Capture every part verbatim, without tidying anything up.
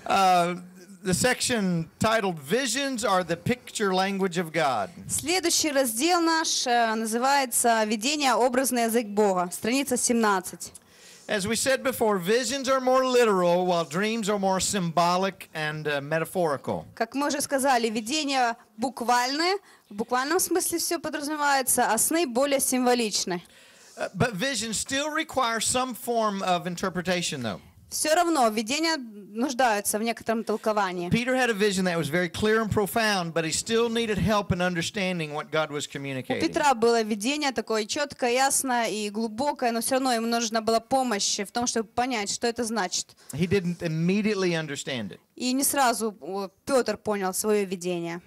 Uh, the section titled "Visions are the picture language of God." Следующий раздел наш э, называется «Видение. Образный язык Бога». Страница семнадцать. As we said before, visions are more literal, while dreams are more symbolic and uh, metaphorical. Как мы уже сказали, видения буквальные, в буквальном смысле все подразумевается, а сны более символичны. Uh, but visions still require some form of interpretation, though. Все равно видения нуждаются в некотором толковании. Peter had a vision that was very clear and profound, but he still needed help in understanding what God was У communicating. Петра было видение такое четкое, ясное и глубокое, но все равно ему нужна была помощь в том, чтобы понять, что это значит. He didn't immediately understand it. И не сразу Петр понял свое видение.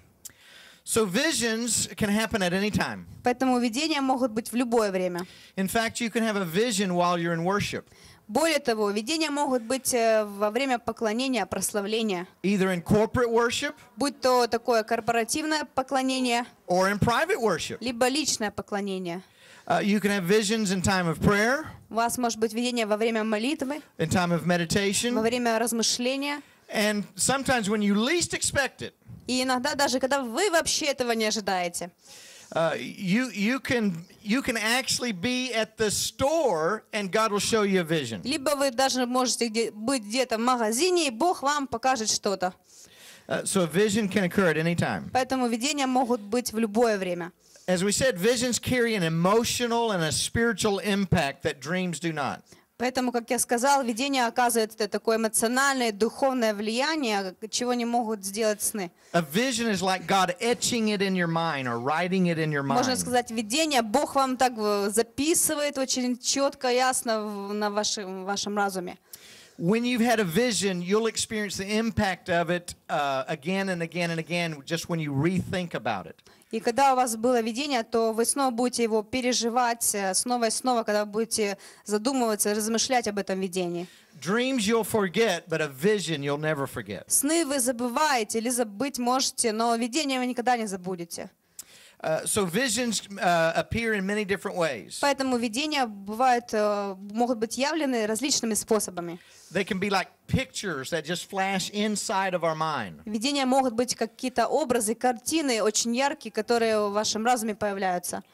So visions can happen at any time. Поэтому видения могут быть в любое время. In fact, you can have a vision while you're in worship, Более того, видения могут быть э, во время поклонения, прославления. either in corporate worship Будь то такое корпоративное поклонение, or in private worship. либо личное поклонение. Uh, you can have visions in time of prayer, У вас может быть видение во время молитвы, in time of во meditation, время размышления. and sometimes when you least expect it. И иногда даже, когда вы вообще этого не ожидаете. Uh, you you can you can actually be at the store and God will show you a vision. Либо вы даже можете где- быть где-то в магазине, и Бог вам покажет что-то. Uh, so a vision can occur at any time. Поэтому видения могут быть в любое время. As we said, visions carry an emotional and a spiritual impact that dreams do not. Поэтому, как я сказал, видение оказывает это такое эмоциональное, духовное влияние, чего не могут сделать сны. A vision is like God etching it in your mind or writing it in your Можно mind. сказать, видение Бог вам так э, записывает очень четко, ясно в- на вашем, вашем разуме. When you've had a vision, you'll experience the impact of it uh, again and again and again just when you rethink about it. И когда у вас было видение, то вы снова будете его переживать э, снова и снова, когда будете задумываться, размышлять об этом видении. Dreams you'll forget, but a vision you'll never forget. Сны вы забываете или забыть можете, но видение вы никогда не забудете. Uh, so visions uh, appear in many different ways. Поэтому видения бывают, э, могут быть явлены различными способами. They can be like pictures that just flash inside of our mind. Видения могут быть как какие-то образы, картины очень яркие, которые в вашем разуме появляются.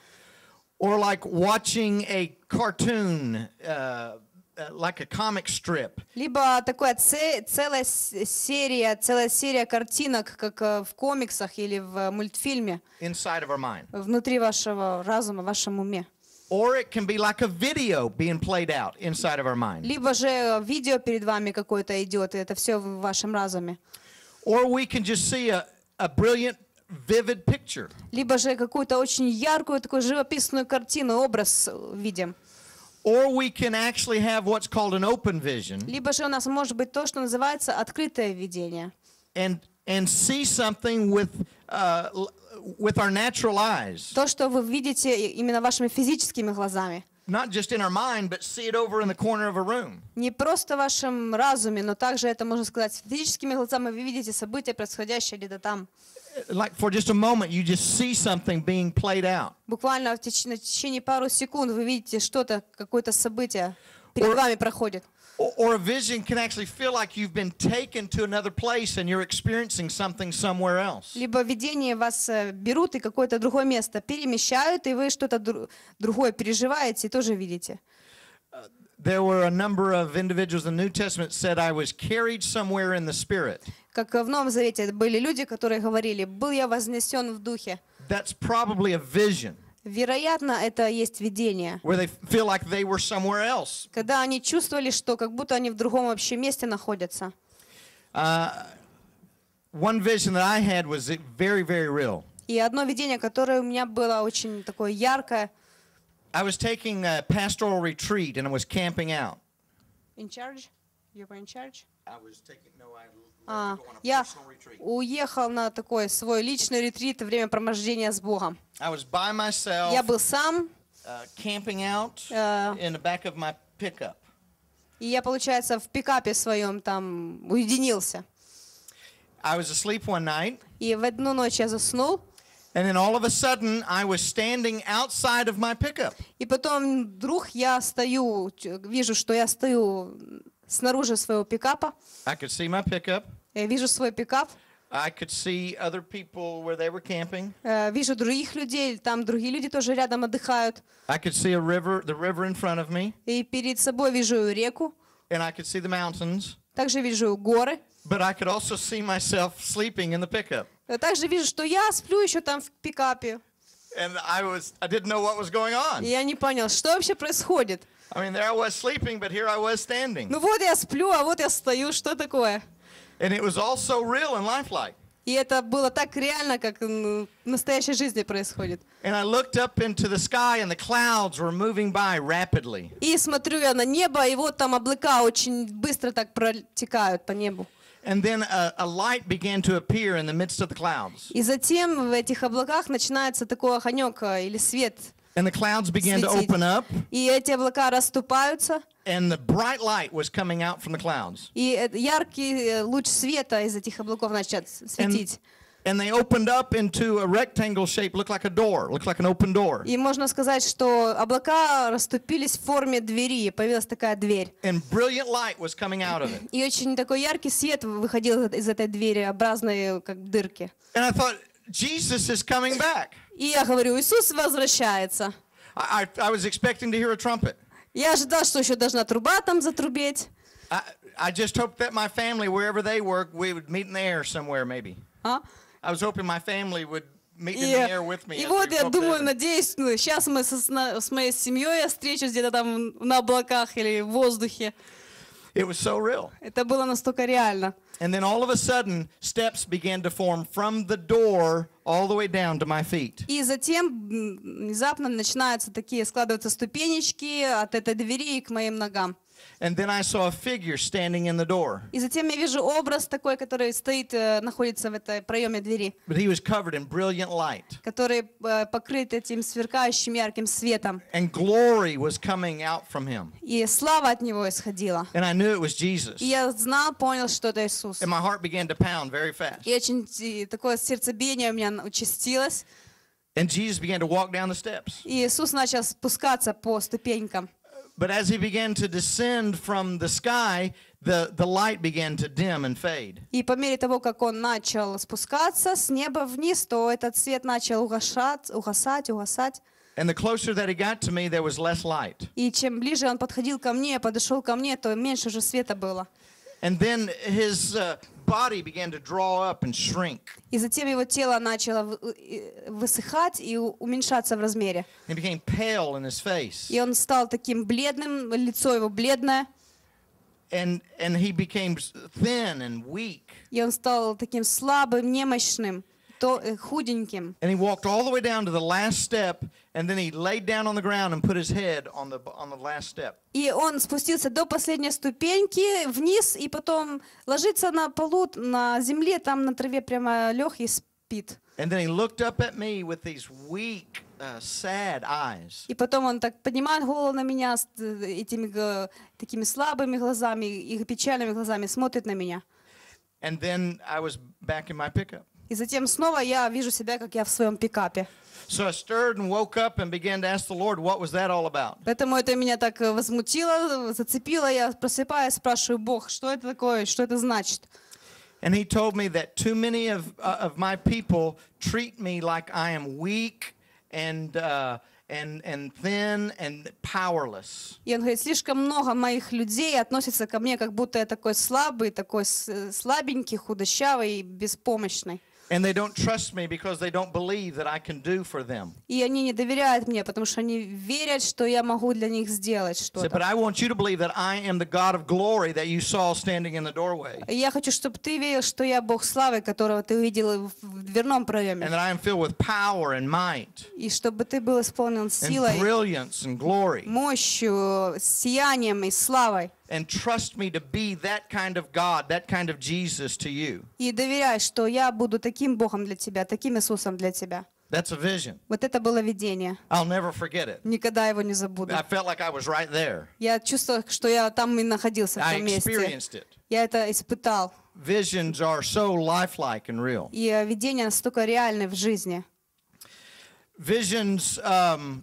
Or like watching a cartoon, uh, uh, like a comic strip. Либо такая це- целая с- серия, целая серия картинок, как э, в комиксах или в мультфильме, Inside of our mind. внутри вашего разума, в вашем уме. Or it can be like a video being played out inside of our mind. Либо же э, видео перед вами какое-то идет, и это все в вашем разуме. Or we can just see a, a brilliant, vivid picture. Либо же какую-то очень яркую, такую живописную картину, образ э, видим. Or we can actually have what's called an open vision Либо же у нас может быть то, что называется открытое видение. and, and see something with, uh, l- with our natural eyes. То, что вы видите именно вашими физическими глазами. Not just in our mind, but see it over in the corner of a room. Не просто в вашем разуме, но также это, можно сказать, физическими глазами вы видите события, происходящие где-то там. Like for just a moment, you just see something being played out. Буквально в теч- на течение пару секунд вы видите что-то, какое-то событие перед Or- вами проходит. Or, or a vision can actually feel like you've been taken to another place and you're experiencing something somewhere else. Либо видение вас э, берут и какое-то другое место перемещают, и вы что-то дру- другое переживаете и тоже видите. There were a number of individuals in the New Testament said, I was carried somewhere in the Spirit. Как в Новом Завете были люди, которые говорили: «Был я вознесен в духе». That's probably a vision Вероятно, это есть видение, where they feel like they were somewhere else. когда они чувствовали, что как будто они в другом вообще месте находятся. Uh, one vision that I had was very, very real. И одно видение, которое у меня было очень такое яркое. I was taking a pastoral retreat and I was camping out. In charge? You were in charge? I was taking, no, I А, left to go on a я personal retreat. уехал на такой свой личный ретрит, время промождения с Богом. I was by myself, Я был сам, uh, camping out э, in the back of my pickup. и я, получается, в пикапе своем там уединился. I was asleep one night, И в одну ночь я заснул, and then all of a sudden I was standing outside of my pickup. и потом вдруг я стою, ч- вижу, что я стою снаружи своего пикапа. I could see my pickup. Я вижу свой пикап, I could see other people where they were camping. э, вижу других людей, там другие люди тоже рядом отдыхают. I could see a river, the river in front of me, И перед собой вижу реку, and I could see the mountains. также вижу горы. But I could also see myself sleeping in the pickup. Э, Также вижу, что я сплю еще там в пикапе. And I was, I didn't know what was going on. И я не понял, что вообще происходит. I mean, there I was sleeping, but here I was standing. Ну вот я сплю, а вот я стою, что такое? And it was all so real and lifelike. И это было так реально, как м, в настоящей жизни происходит. And I looked up into the sky, and the clouds were moving by rapidly. И смотрю я на небо, и вот там облака очень быстро так протекают по небу. And then a, a light began to appear in the midst of the clouds. И затем в этих облаках начинается такой огонек э, или свет. And the clouds began to Светить. open up, И эти облака расступаются, and the bright light was coming out from the clouds. и э, яркий э, луч света из этих облаков начнет And, светить. and they opened up into a rectangle shape, looked like a door, looked like an open door. И можно сказать, что облака расступились в форме двери, появилась такая дверь. And brilliant light was coming out of it. И очень такой яркий свет выходил из этой двери, образной как дырки. And I thought, Jesus is coming back. И я говорю, Иисус возвращается. I, I, I was expecting to hear a trumpet. Я ожидал, что еще должна труба там затрубеть. I, I just hoped that my family, wherever they were, we would meet in the air somewhere, maybe. А? I was hoping my family would meet in И, the air with me. и as вот we я go up to думаю, heaven. надеюсь, ну, сейчас мы со- с, на- с моей семьей я встречусь где-то там на облаках или в воздухе. It was so real. Это было настолько реально. And then all of a sudden, steps began to form from the door all the way down to my feet. И затем м, внезапно начинаются такие складываться ступенечки от этой двери к моим ногам. And then I saw a figure standing in the door. И затем я вижу образ такой, который стоит, э, находится в этой проеме двери, But he was covered in brilliant light. который э, покрыт этим сверкающим ярким светом. And glory was coming out from him. И слава от него исходила. And I knew it was Jesus. И я знал, понял, что это Иисус. And my heart began to pound very fast. И очень э, такое сердцебиение у меня участилось. And Jesus began to walk down the steps. И Иисус начал спускаться по ступенькам. But as he began to descend from the sky, the, the light began to dim and fade. И по мере того, как он начал спускаться с неба вниз, то этот свет начал угасать, угасать, угасать. And the closer that he got to me, there was less light. И чем ближе он подходил ко мне, подошел ко мне, то меньше уже света было. And then his uh, body began to draw up and shrink. И затем его тело начало вы- э, высыхать и у- уменьшаться в размере. He became pale in his face. И он стал таким бледным, лицо его бледное, And, and he became thin and weak. и он стал таким слабым, немощным, то, э, худеньким. And he walked all the way down to the last step, and then he laid down on the ground and put his head on the, on the last step. И он спустился до последней ступеньки вниз, и потом ложится на полу, на земле, там на траве прямо лег и спит. And then he looked up at me with these weak, uh, sad eyes. И потом он так поднимает голову на меня с э, этими г- такими слабыми глазами и печальными глазами, смотрит на меня. And then I was back in my pickup. И затем снова я вижу себя, как я в своем пикапе. So I stirred and woke up and began to ask the Lord, what was that all about? Поэтому это меня так э, возмутило, зацепило. Я просыпаюсь, спрашиваю: Бог, что это такое, что это значит? And he told me that too many of, uh, of my people treat me like I am weak and, uh, and, and thin and powerless. И он говорит: слишком много моих людей относятся ко мне, как будто я такой слабый, такой с- слабенький, худощавый и беспомощный. And they don't trust me because they don't believe that I can do for them. И они не доверяют мне, потому что они верят, что я могу для них сделать He said, but что-то. I want you to believe that I am the God of glory that you saw standing in the doorway. И я хочу, чтобы ты верил, что я Бог славы, которого ты увидел в в дверном And проеме. that I am filled with power and might И чтобы ты был исполнен and силой, brilliance and glory. мощью, сиянием и славой. And trust me to be that kind of God, that kind of Jesus to you. И доверяй, что я буду таким Богом для тебя, таким Иисусом для тебя. That's a vision. Вот это было видение. I'll never forget it. Никогда его не забуду. I felt like I was right there. Я чувствовал, что я там и находился в I том месте. experienced it. Я это испытал. Visions are so lifelike and real. И э, видения настолько реальны в жизни. Visions um,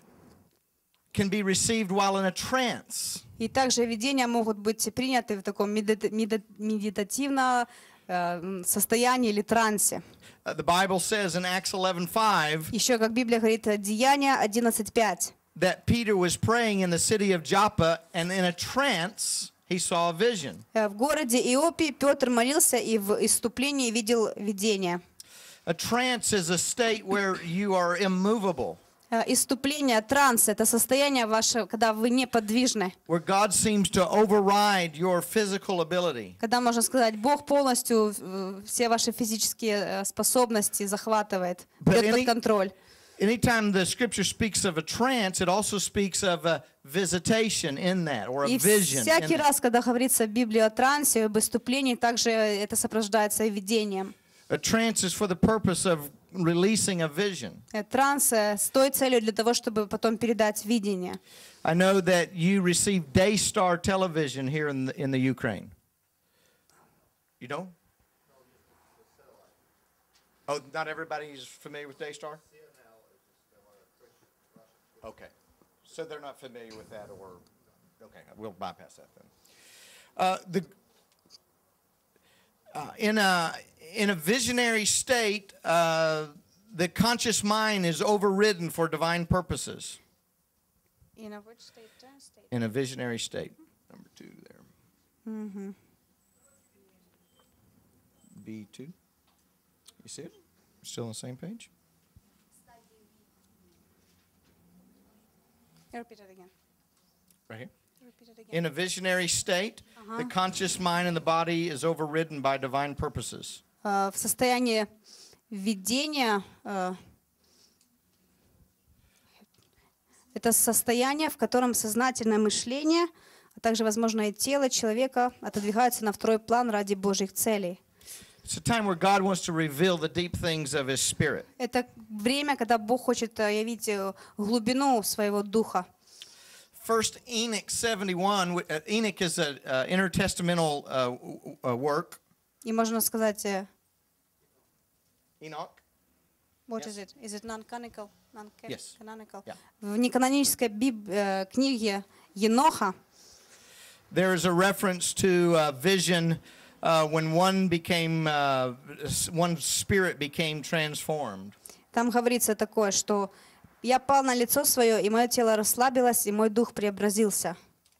can be received while in a trance. И также видения могут быть приняты в таком медит- медит- медитативно э, состоянии или трансе. Uh, the Bible says in Acts eleven five Еще, как Библия говорит, Деяния одиннадцать пять. that Peter was praying in the city of Joppa, and in a trance he saw a vision. В городе Иопии Петр молился и в исступлении видел видение. A trance is a state where you are immovable, Исступление, транс — это состояние ваше, когда вы неподвижны. where God seems to override your physical ability. Когда, можно сказать, Бог полностью э, все ваши физические э, способности захватывает, But берет any- под контроль. Anytime the scripture speaks of a trance, it also speaks of a visitation in that, or a И vision. in всякий that. раз, когда говорится в Библии о трансе, об исступлении, также это сопровождается и видением. A trance is for the purpose of releasing a vision. Э, Транс э, с той целью для того, чтобы потом передать видение. I know that you received Daystar television here in the, in the Ukraine. You don't? Oh, not everybody is familiar with Daystar? Okay. So they're not familiar with that, or, okay, we'll bypass that then. Uh, the, uh, in, a, in a visionary state, uh, the conscious mind is overridden for divine purposes. In a visionary state. Number two there. Mm-hmm. B two. You see it? Still on the same page? Repeat it again. Right here. Repeat it again. In a visionary state, the conscious mind and the body is overridden by divine purposes. Э, В состоянии видения э, это состояние, в котором сознательное мышление, а также, возможно, и тело человека отодвигаются на второй план ради Божьих целей. It's a time where God wants to reveal the deep things of His Spirit. Это время, когда Бог хочет э, явить э, глубину своего духа. First Enoch seventy-one. uh, Enoch is an uh, intertestamental uh, w- uh, work. И можно сказать, э, Enoch. what Yes. is it? Is it non-canonical? Yes. Non-canonical? Yeah. В неканонической биб- э, книге Еноха There is a reference to uh, vision uh, when one became, uh, s- one spirit became transformed. там говорится такое, что «Я пал на лицо свое, и мое тело расслабилось, и мой дух преобразился».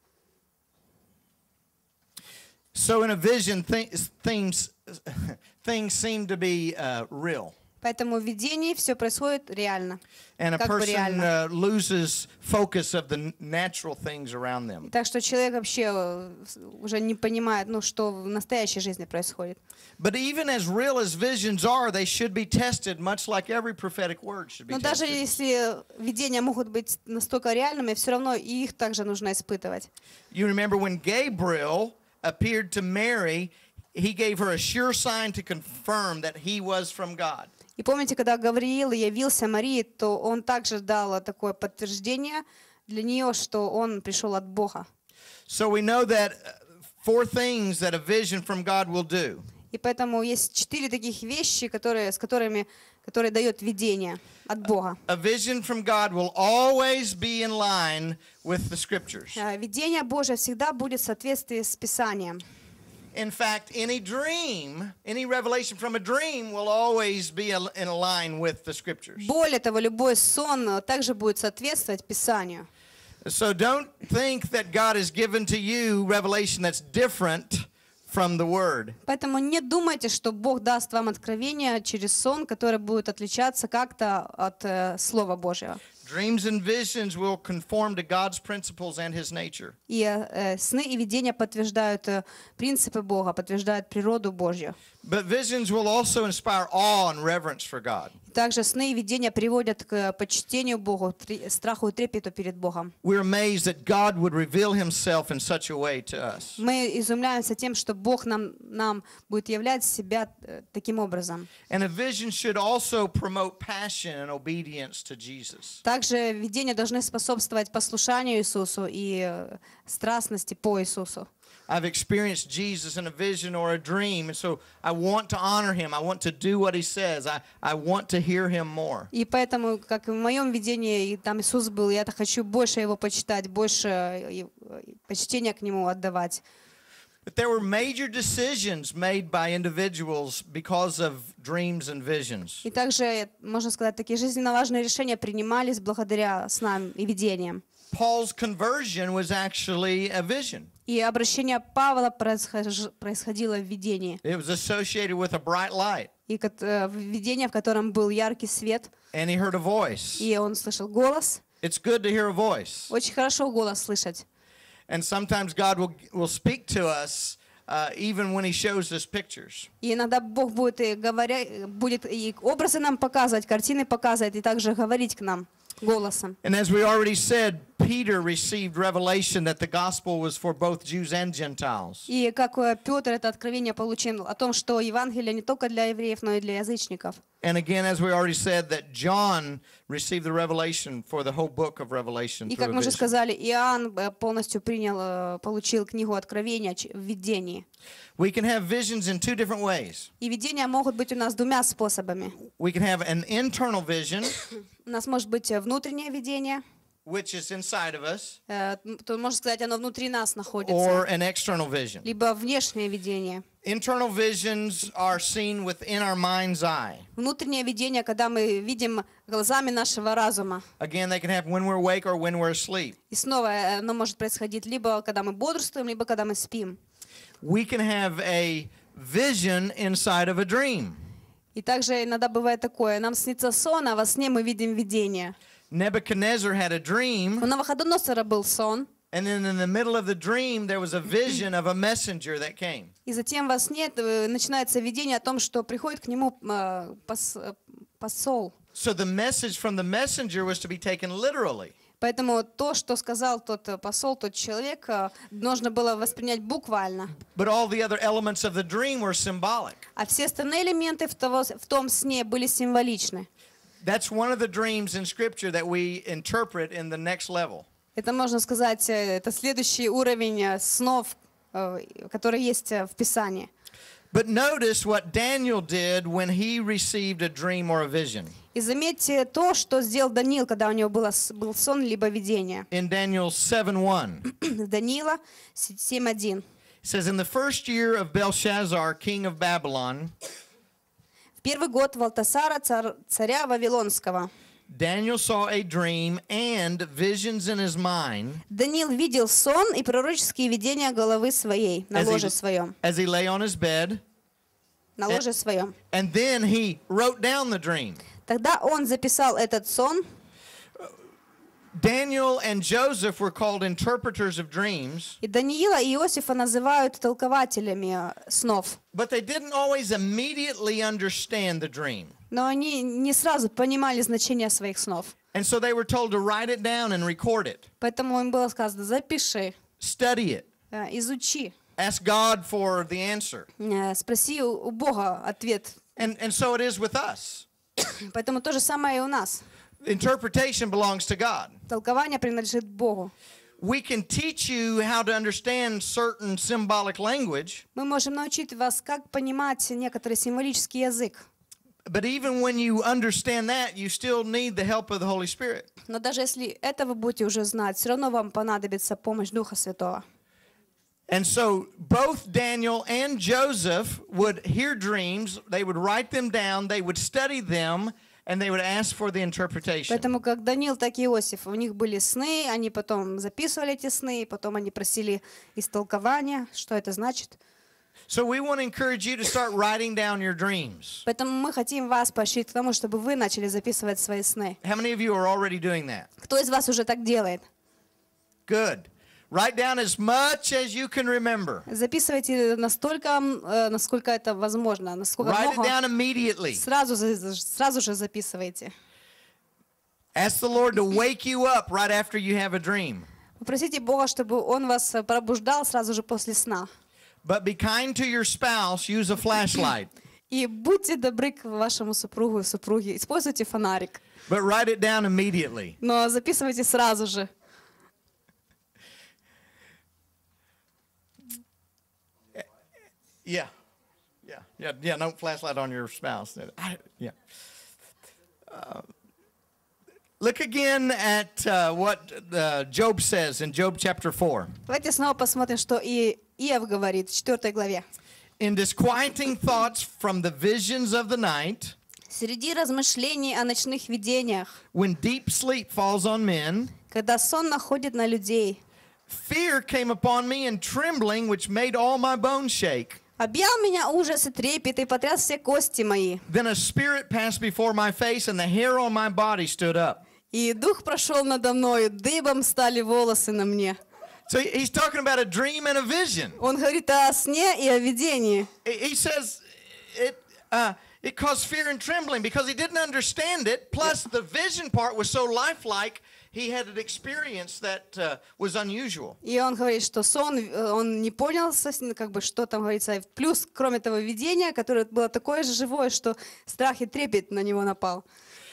So in a vision, th- things, things seem to be uh, real. Поэтому в видении все происходит реально. And a Как бы person реально. uh, loses focus of the n- natural things around them. Так что человек вообще э, уже не понимает, ну, что в настоящей жизни происходит. But even as real as visions are, they should be tested, much like every prophetic word should be Но даже tested. если видения могут быть настолько реальными, все равно и их также нужно испытывать. You remember when Gabriel appeared to Mary, he gave her a sure sign to confirm that he was from God. И помните, когда Гавриил явился Марии, то он также дал такое подтверждение для нее, что он пришел от Бога. So we know that uh, four things that a vision from God will do. И поэтому есть четыре таких вещи, которые, с которыми, которые дает видение от Бога. A vision from God will always be in line with the scriptures. Э, Видение Божие всегда будет в соответствии с Писанием. In fact, any dream, any revelation from a dream will always be al- in line with the scriptures. Более того, любой сон э, также будет соответствовать Писанию. So don't think that God has given to you revelation that's different from the word. Поэтому не думайте, что Бог даст вам откровение через сон, которое будет отличаться как-то от э, Слова Божьего. Dreams and visions will conform to God's principles and His nature. И э, сны и видения подтверждают э, принципы Бога, подтверждают природу Божью. But visions will also inspire awe and reverence for God. Также сны и видения приводят к э, почтению Богу, тре- страху и трепету перед Богом. We're amazed that God would reveal Himself in such a way to us. Мы изумляемся тем, что Бог нам, нам будет являть себя э, таким образом. And a vision should also promote passion and obedience to Jesus. Также видения должны способствовать послушанию Иисусу и э, страстности по Иисусу. I've experienced Jesus in a vision or a dream, and so I want to honor Him. I want to do what He says. I, I want to hear Him more. И поэтому, как и в моем видении, и там Иисус был, я хочу больше Его почитать, больше э, и- и почтения к Нему отдавать. But there were major decisions made by individuals because of dreams and visions. И также, можно сказать, такие жизненно важные решения принимались благодаря снам и видениям. Paul's conversion was actually a vision. И обращение Павла происхож- происходило в видении. It was associated with a bright light. И кот- э, в видении, в котором был яркий свет, And he heard a voice. и он слышал голос. It's good to hear a voice. Очень хорошо голос слышать. And sometimes God will, will speak to us uh, even when he shows us pictures. И иногда Бог будет и говоря, будет и образы нам показывать, картины показывать, и также говорить к нам голосом. And as we already said, Peter received revelation that the gospel was for both Jews and Gentiles. И как э, Петр это откровение получил о том, что Евангелие не только для евреев, но и для язычников. And again, as we already said, that John received the revelation for the whole book of Revelation И through как a мы уже vision. сказали, Иоанн э, полностью принял, э, получил книгу Откровения ч- в видении. We can have visions in two different ways. И видения могут быть у нас двумя способами. We can have an internal vision, У нас может быть э, внутреннее видение, which is inside of us, э, то можно сказать, оно внутри нас or находится, an external vision. либо внешнее видение. Internal visions are seen within our mind's eye. Внутреннее видение, когда мы видим глазами нашего разума. Again, they can happen when we're awake or when we're asleep. И снова э, оно может происходить либо когда мы бодрствуем, либо когда мы спим. We can have a vision inside of a dream. И также иногда бывает такое, нам снится сон, а во сне мы видим видение. Nebuchadnezzar had a У dream, Навуходоносора был сон, and then in the middle of the dream, there was a vision of a messenger that came. и затем во сне э, начинается видение о том, что приходит к нему э, пос- э, посол. So the message from the messenger was to be taken literally. Поэтому то, что сказал тот э, посол, тот человек, э, нужно было воспринять буквально. But all the other elements of the dream were symbolic. А все остальные элементы в, того, в том сне были символичны. That's one of the dreams in Scripture that we interpret in the next level. Это, можно сказать, э, это следующий уровень э, снов, э, который есть э, в Писании. But notice what Daniel did when he received a dream or a vision. И заметьте то, что сделал Даниил, когда у него было, с- был сон либо видение. In Daniel seven one, Даниила семь один. it says, In the first year of Belshazzar, king of Babylon, В первый год Валтасара, цар- царя Вавилонского, Daniel saw a dream and visions in his mind Даниил видел сон и пророческие видения головы своей, на as ложе he, своем. as he lay on his bed. На ложе своем. And then he wrote down the dream. Тогда он записал этот сон. Daniel and Joseph were called interpreters of dreams, И Даниила и Иосифа называют толкователями э, снов. but they didn't always immediately understand the dream. Но они не сразу понимали значение своих снов. And so they were told to write it down and record it, Поэтому им было сказано, запиши, study it, э, изучи, ask God for the answer. э, спроси у у Бога ответ. And, and so it is with us. Поэтому то же самое и у нас. Interpretation belongs to God. Толкование принадлежит Богу. We can teach you how to understand certain symbolic language, Мы можем научить вас, как понимать некоторый символический язык. but even when you understand that, you still need the help of the Holy Spirit. Но даже если это вы будете уже знать, все равно вам понадобится помощь Духа Святого. And so both Daniel and Joseph would hear dreams, they would write them down, they would study them, and they would ask for the interpretation. Поэтому как Даниил, так и Иосиф, у них были сны, они потом записывали эти сны, потом они просили истолкования, что это значит. So we want to encourage you to start writing down your dreams. Поэтому мы хотим вас поощрить к тому, чтобы вы начали записывать свои сны. How many of you are already doing that? Кто из вас уже так делает? Good. Write down as much as you can remember. Записывайте настолько, э, насколько это возможно, насколько Write it много. down immediately. Сразу, за- сразу же записывайте. Ask the Lord to wake you up right after you have a dream. Попросите Бога, чтобы Он вас пробуждал сразу же после сна. But be kind to your spouse, use a flashlight. И будьте добры к вашему супругу и супруге. Используйте фонарик, But write it down immediately. но записывайте сразу же. Yeah. Yeah. Yeah. Yeah. Don't flashlight on your spouse. I, yeah. Uh, look again at uh, what uh, Job says in Job chapter four. Давайте снова посмотрим, что и Иов говорит в четвёртой главе. In disquieting thoughts from the visions of the night, Среди размышлений о ночных видениях, when deep sleep falls on men, когда сон находит на людей, fear came upon me and trembling, which made all my bones shake. объял меня ужас и трепет, и потряс все кости мои. Then a spirit passed before my face, and the hair on my body stood up. И дух прошел надо мною, дыбом стали волосы на мне. So he's talking about a dream and a vision. Он говорит о сне и о видении. He says it, uh, it caused fear and trembling because he didn't understand it. Plus, the vision part was so lifelike, he had an experience that uh, was unusual. И он говорит, что сон, он не понял, как бы, что там говорится. Плюс, кроме того, видение, которое было такое же живое, что страх и трепет на него напал.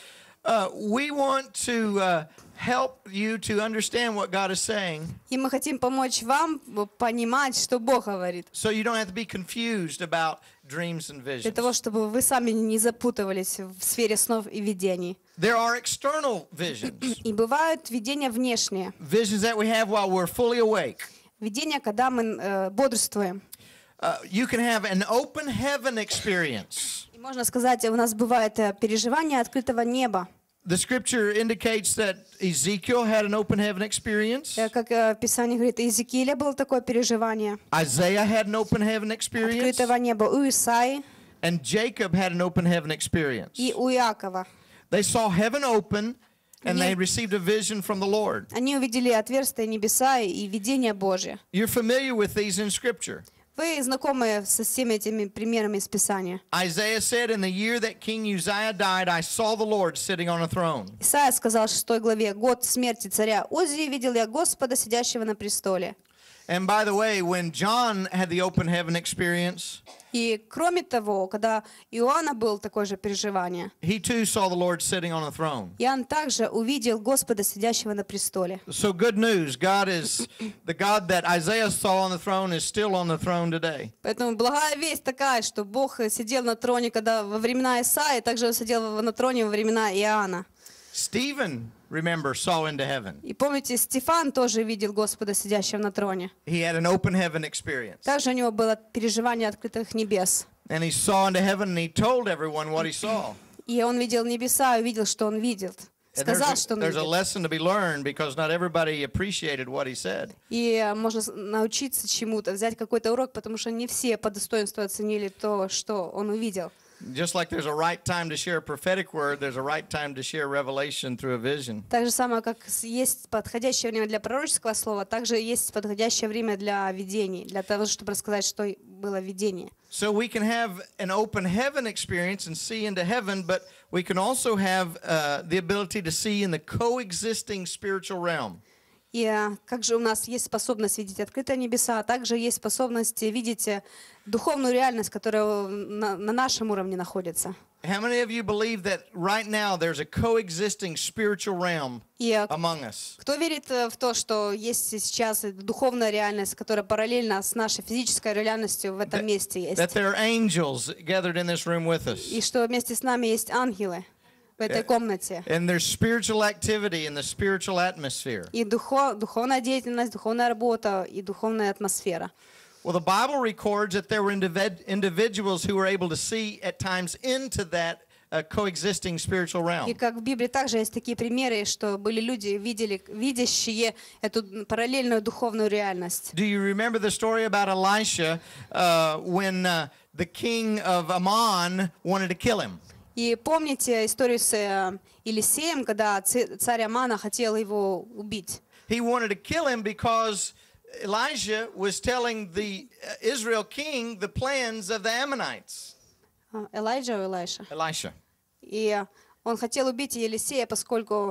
Uh, we want to uh, help you to understand what God is saying. И мы хотим помочь вам понимать, что Бог говорит. So you don't have to be confused about dreams and Для visions. того, чтобы вы сами не запутывались в сфере снов и видений. There are external visions, И бывают видения внешние. visions that we have while we're fully awake. Видения, когда мы э, бодрствуем. Uh, you can have an open heaven experience. И можно сказать, у нас бывает э, переживание открытого неба. The scripture indicates that Ezekiel had an open heaven experience. Э, Как э, Писание говорит, у Иезекииля было такое переживание. Isaiah had an open heaven experience. Открытого неба у Исаии And Jacob had an open heaven experience. и у Иакова. They saw heaven open and they received a vision from the Lord. Они увидели отверстие небеса и видение Божие. You're familiar with these in scripture. Вы знакомы со всеми этими примерами из Писания. Isaiah said, in the year that King Uzziah died, I saw the Lord sitting on a throne. Исайя сказал в шестой главе, год смерти царя Озии видел я Господа, сидящего на престоле. And by the way, when John had the open heaven experience, И кроме того, когда Иоанна был такое же переживание, he too saw the Lord sitting on a throne. Иоанн также увидел Господа, сидящего на престоле. So good news, God is, the God that Isaiah saw on the throne is still on the throne today. Поэтому благая весть такая, что Бог сидел на троне, когда во времена Исаии, также он сидел на троне во времена Иоанна. Stephen, remember, saw into heaven. И помните, Стефан тоже видел Господа, сидящего на троне. He had an open heaven experience. Также у него было переживание открытых небес. And he saw into heaven and he told everyone what he saw. И он видел небеса, и увидел, что он видел. And there's Сказал, a, что он there's a видел. lesson to be learned because not everybody appreciated what he said. И можно с- научиться чему-то, взять какой-то урок, потому что не все по достоинству оценили то, что он увидел. Just like there's a right time to share a prophetic word, there's a right time to share revelation through a vision. Так же самое, как с- есть подходящее время для пророческого слова, также есть подходящее время для видений, для того, чтобы рассказать, что было видение. So we can have an open heaven experience and see into heaven, but we can also have uh, the ability to see in the coexisting spiritual realm. И а, как же у нас есть способность видеть открытые небеса, а также есть способность видеть э, духовную реальность, которая на, на нашем уровне находится. How many of you believe that right now there's a coexisting spiritual realm И а, among us? кто верит э, в то, что есть сейчас духовная реальность, которая параллельна с нашей физической реальностью в этом месте есть? That there are angels gathered in this room with us. И что вместе с нами есть ангелы в этой комнате. And there's spiritual activity in the spiritual atmosphere. И духо, духовная деятельность, духовная работа и духовная атмосфера. Well, the Bible records that there were individ- individuals who were able to see at times into that uh, coexisting spiritual И realm. как в Библии также есть такие примеры, что были люди, видели, видящие эту параллельную духовную реальность. Do you remember the story about Elisha uh, when uh, the king of Ammon wanted to kill him? И помните историю с э, Елисеем, когда ц- царь Амана хотел его убить? He wanted to kill him because Elijah was telling the uh, Israel king the plans of the Ammonites. А, Элайджа или Элайша? Elisha. И э, он хотел убить Елисея, поскольку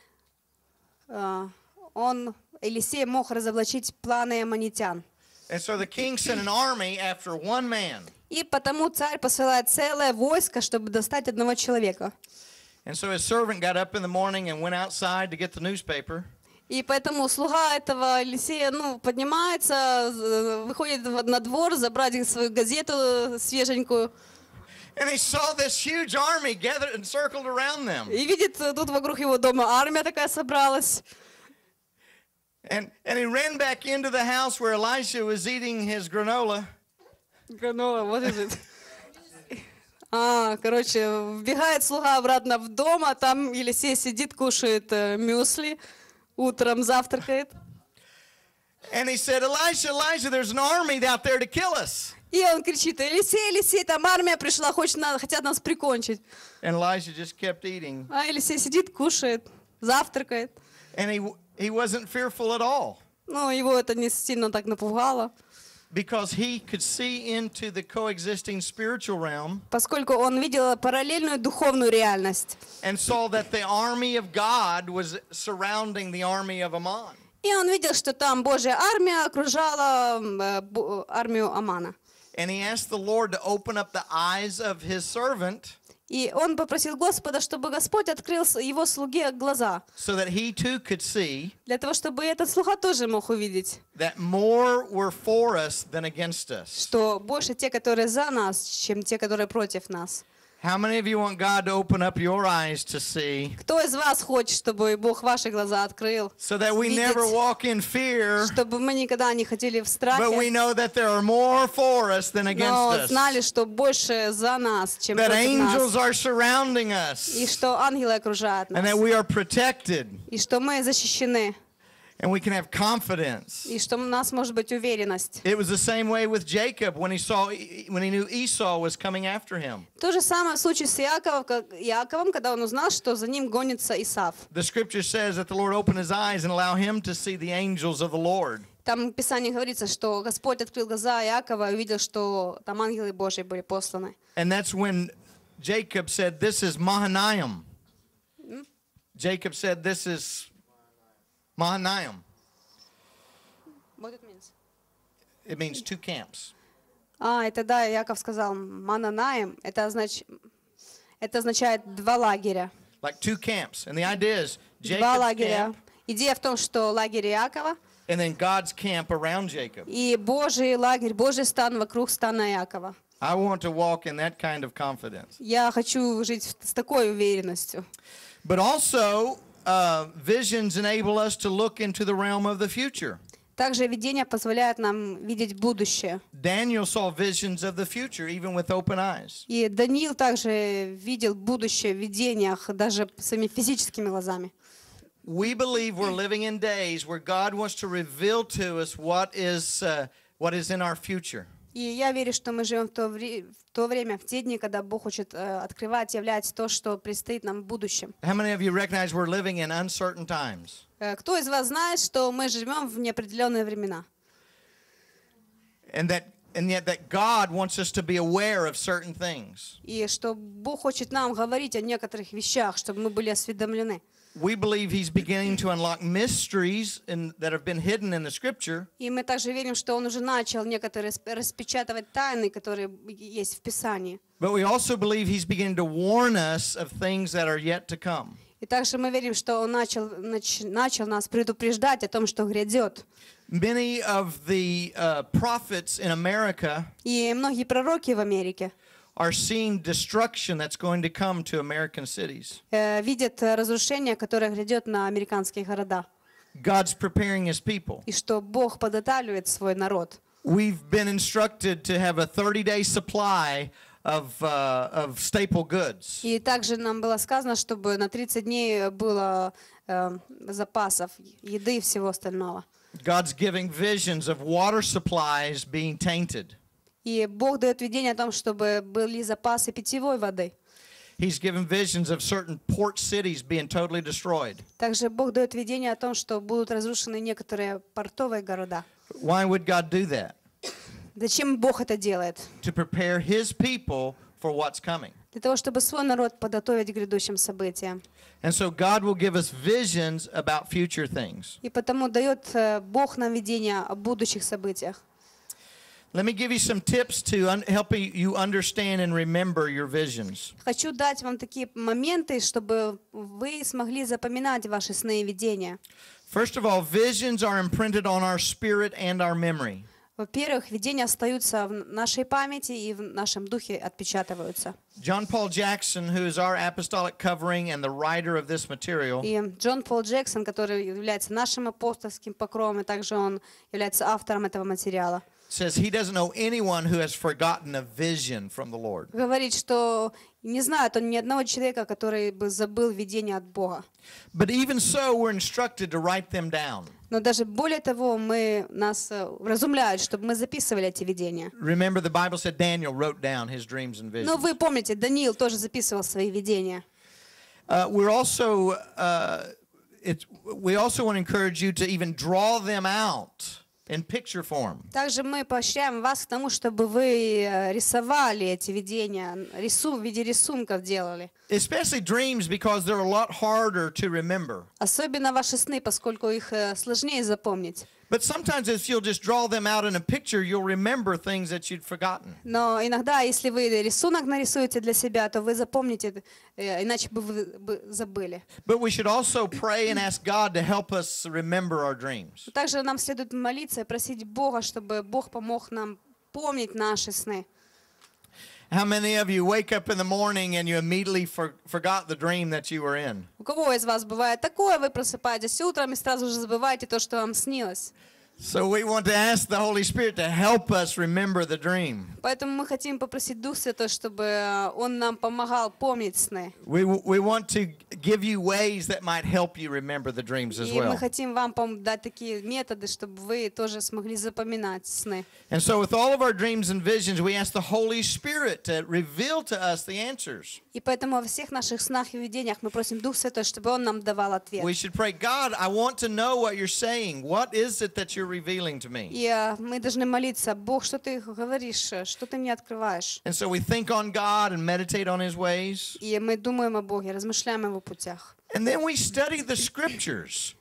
э, он, Елисей мог разоблачить планы аммонитян. And so the king sent an army after one man. И потому царь посылает целое войско, чтобы достать одного человека. And so his servant got up in the morning and went outside to get the newspaper. И поэтому слуга этого Елисея, ну, поднимается, з- выходит в- на двор, забрать свою газету свеженькую. And he saw this huge army gathered and circled around them. И видит, э, тут вокруг его дома армия такая собралась. And, and he ran back into the house where Elisha was eating his granola. Granola, what is it? А, короче, вбегает слуга обратно в дом, а там Елисей сидит, кушает э, мюсли, утром завтракает. And he said, Elisha, Elisha, there's an army out there to kill us. И он кричит: Елисей, Елисей, там армия пришла, хочет, на- хотят нас прикончить. And Elisha just kept eating. А Елисей сидит, кушает, завтракает. And he, he wasn't fearful at all Ну, его это не сильно так напугало, because he could see into the coexisting spiritual realm поскольку он видел параллельную духовную реальность. and saw that the army of God was surrounding the army of Ammon. И он видел, что там Божья армия окружала э, бу- армию Амана. And he asked the Lord to open up the eyes of his servant И он попросил Господа, чтобы Господь открыл с- его слуге глаза, so that he too could see для того, чтобы этот слуга тоже мог увидеть, that more were for us than against us. что больше те, которые за нас, чем те, которые против нас. How many of you want God to open up your eyes to see Кто из вас хочет, чтобы Бог ваши глаза открыл, so that we видеть, never walk in fear, чтобы мы никогда не ходили в but we страхе, know that there are more for us than но against us? знали, что больше за нас, чем That против angels нас, are surrounding us и что ангелы окружают and that нас, we are protected и что мы защищены, and we can have confidence. и что у нас может быть уверенность. It was the same way with Jacob when he saw when he knew Esau was coming after him. То же самое в случае с Иаковом, как- Иаковом, когда он узнал, что за ним гонится Исав. The scripture says that the Lord opened his eyes and allowed him to see the angels of the Lord. Там в Писании говорится, что Господь открыл глаза Иакова и увидел, что там ангелы Божьи были посланы. And that's when Jacob said, "This is Mahanaim." Jacob said, "This is Mahanaim." What it means? It means two camps. А, и тогда Иаков сказал: Мананаим, это, означ... это означает два лагеря. Like two camps. And the idea is Два Jacob's лагеря. camp Идея в том, что лагерь Иакова and then God's camp around Jacob. и Божий лагерь, Божий стан вокруг стана Иакова. I want to walk in that kind of confidence. Я хочу жить в- с такой уверенностью. But also, uh, visions enable us to look into the realm of the future. Также видение позволяет нам видеть будущее. Daniel saw visions of the future even with open eyes. И Даниил также видел будущее в видениях, даже своими физическими глазами. We believe we're living in days where God wants to reveal to us what is uh, what is in our future. И я верю, что мы живем в то, вре- в то время, в те дни, когда Бог хочет э, открывать, являть то, что предстоит нам в будущем. How many of you recognize we're living in uncertain times? Э, кто из вас знает, что мы живем в неопределенные времена? And that and yet that God wants us to be aware of certain things. И что Бог хочет нам говорить о некоторых вещах, чтобы мы были осведомлены. We believe he's beginning to unlock mysteries in, that have been hidden in the scripture. И мы также верим, что Он уже начал некоторые расп- распечатывать тайны, которые есть в Писании. But we also believe he's beginning to warn us of things that are yet to come. И также мы верим, что Он начал, нач- начал нас предупреждать о том, что грядет. Many of the uh, prophets in America И многие пророки в Америке are seeing destruction that's going to come to American cities. э, видят э, разрушение, которое грядет на американские города. God's preparing his people. И что Бог подготавливает свой народ. We've been instructed to have a thirty-day supply of, uh, of staple goods. И также нам было сказано, чтобы на тридцать дней было э, запасов еды и всего остального. God's giving visions of water supplies being tainted. И Бог дает видение о том, чтобы были запасы питьевой воды. He's given visions of certain port cities being totally destroyed. Также Бог дает видение о том, что будут разрушены некоторые портовые города. Why would God do that? Зачем Бог это делает? To prepare his people for what's coming. Для того, чтобы свой народ подготовить к грядущим событиям. And so God will give us visions about future things. И потому дает э, Бог нам видение о будущих событиях. Let me give you some tips to un- help you understand and remember your visions. Хочу дать вам такие моменты, чтобы вы смогли запоминать ваши сны и видения. First of all, visions are imprinted on our spirit and our memory. Во-первых, видения остаются в нашей памяти и в нашем духе отпечатываются. John Paul Jackson, who is our apostolic covering and the writer of this material, И Джон Пол Джексон, который является нашим апостольским покровом, и также он является автором этого материала, says he doesn't know anyone who has forgotten a vision from the Lord. говорит, что не знает он ни одного человека, который бы забыл видение от Бога. But even so, we're instructed to write them down. Но даже более того, мы, нас э, вразумляют, чтобы мы записывали эти видения. Remember, the Bible said Daniel wrote down his dreams and visions. Ну, вы помните, Даниил тоже записывал свои видения. Uh, we're also, uh, it's, we also want to encourage you to even draw them out in picture form. Также мы поощряем вас к тому, чтобы вы э, рисовали эти видения, рису, в виде рисунков делали. Especially dreams, because they're a lot harder to remember. Особенно ваши сны, поскольку их э, сложнее запомнить. But sometimes if you'll just draw them out in a picture, you'll remember things that you'd forgotten. Но иногда, если вы рисунок нарисуете для себя, то вы запомните, э, иначе бы вы бы забыли. But we should also pray and ask God to help us remember our dreams. Также нам следует молиться и просить Бога, чтобы Бог помог нам помнить наши сны. How many of you wake up in the morning and you immediately for, forgot the dream that you were in? У кого из вас бывает такое, вы просыпаетесь утром и сразу же забываете то, что вам снилось? So we want to ask the Holy Spirit to help us remember the dream. Поэтому мы хотим попросить Дух Святой, чтобы Он нам помогал помнить сны. We, we want to give you ways that might help you remember the dreams as И мы well. хотим вам пом- дать такие методы, чтобы вы тоже смогли запоминать сны. And so with all of our dreams and visions, we ask the Holy Spirit to reveal to us the answers. И поэтому во всех наших снах и видениях мы просим Дух Святой, чтобы Он нам давал ответ. We should pray, God, I want to know what you're saying. What is it that you're revealing to me? И э, мы должны молиться: Бог, что ты говоришь, что ты мне открываешь? And so we think on God and meditate on his ways. И мы думаем о Боге, размышляем о Его путях. And then we study the scriptures.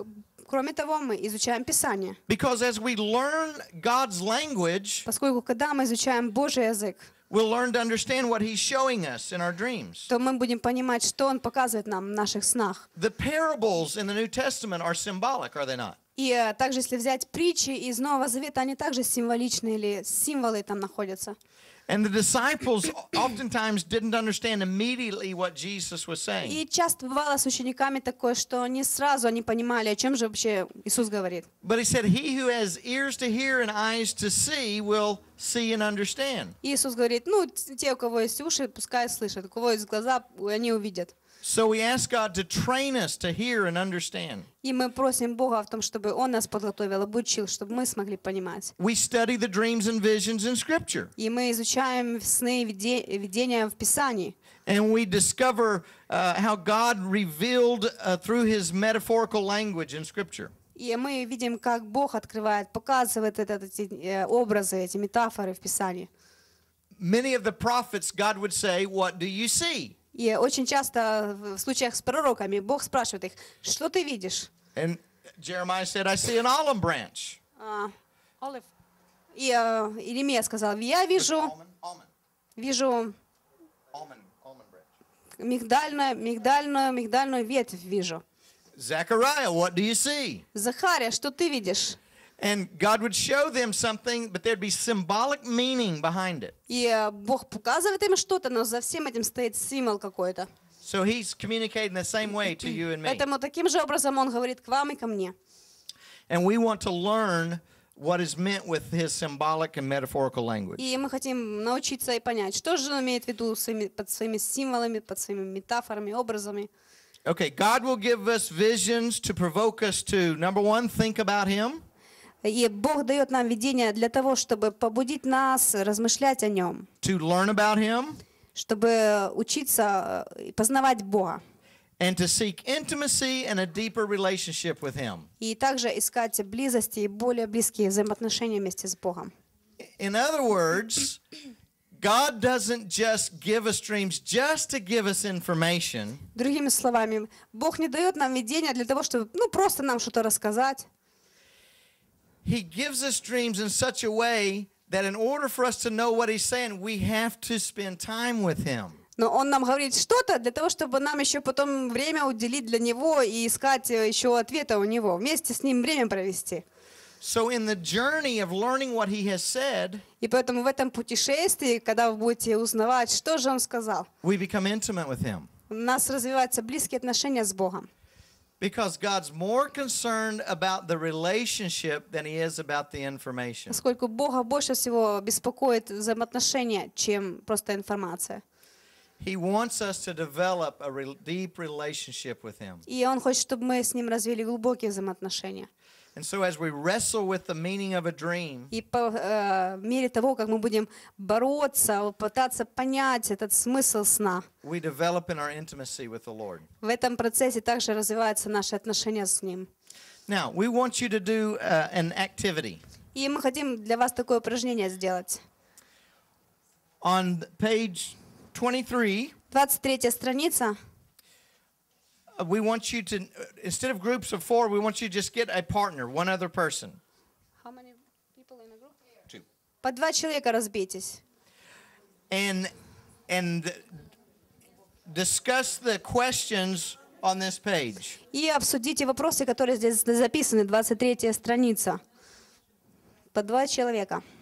Кроме того, мы изучаем Писание. Because as we learn God's language, Поскольку когда мы изучаем Божий язык, we'll learn to understand what he's showing us in our dreams. то мы будем понимать, что Он показывает нам в наших снах. The parables in the New Testament are symbolic, are they not? И э, также, если взять притчи из Нового Завета, они также символичны, или символы там находятся. And the disciples oftentimes didn't understand immediately what Jesus was saying. И часто бывало с учениками такое, что не сразу они понимали, о чем же вообще Иисус говорит. But he said, he who has ears to hear and eyes to see will see and understand. И Иисус говорит: ну, те, у кого есть уши, пускай слышат, у кого есть глаза, они увидят. So we ask God to train us to hear and understand. И мы просим Бога в том, чтобы Он нас подготовил, обучил, чтобы мы смогли понимать. We study the dreams and visions in Scripture. И мы изучаем сны и виде- видения в Писании. And we discover uh, how God revealed uh, through his metaphorical language in Scripture. И мы видим, как Бог открывает, показывает этот- эти э, образы, эти метафоры в Писании. Many of the prophets, God would say, "What do you see?" И очень часто в случаях с пророками Бог спрашивает их: что ты видишь? And Jeremiah said, "I see an olive branch." А, Олив. И э, Иеремия сказал: я вижу, Almond, almond, вижу almond, almond branch. мигдальную, мигдальную, мигдальную ветвь вижу. Zechariah, what do you see? Захария, что ты видишь? And God would show them something, but there'd be symbolic meaning behind it. И э, Бог показывает им что-то, но за всем этим стоит символ какой-то. So he's communicating the same way to you and me. Поэтому таким же образом Он говорит к вам и ко мне. And we want to learn what is meant with his symbolic and metaphorical language. И мы хотим научиться и понять, что же Он имеет в виду своими, под своими символами, под своими метафорами, образами. Okay, God will give us visions to provoke us to, number one, think about him. И Бог дает нам видение для того, чтобы побудить нас размышлять о Нем, To learn about him, чтобы учиться и познавать Бога, and to seek intimacy and a deeper relationship with him. и также искать близости и более близкие взаимоотношения вместе с Богом. In other words, God doesn't just give us dreams just to give us information. Другими словами, Бог не дает нам видения для того, чтобы, ну, просто нам что-то рассказать. He gives us dreams in such a way that in order for us to know what he's saying, we have to spend time with him. Но Он нам говорит что-то для того, чтобы нам еще потом время уделить для Него и искать еще ответы у Него, вместе с Ним время провести. So in the journey of learning what he has said, И поэтому в этом путешествии, когда вы будете узнавать, что же Он сказал, we become intimate with him. у нас развиваются близкие отношения с Богом. Because God's more concerned about the relationship than he is about the information. Поскольку Бога больше всего беспокоит взаимоотношения, чем просто информация. He wants us to develop a re- deep relationship with him. И Он хочет, чтобы мы с Ним развили глубокие взаимоотношения. And so as we wrestle with the meaning of a dream, И по э, мере того, как мы будем бороться, пытаться понять этот смысл сна, we develop in our intimacy with the Lord. в этом процессе также развиваются наши отношения с Ним. Now, we want you to do uh, an activity. И мы хотим для вас такое упражнение сделать. On page twenty-three, двадцать третья страница. uh, we want you to, uh, instead of groups of four, we want you to just get a partner, one other person. Two. По два человека разбейтесь. And, and discuss the questions on this page. И обсудите вопросы, которые здесь записаны, двадцать третья страница. По два человека.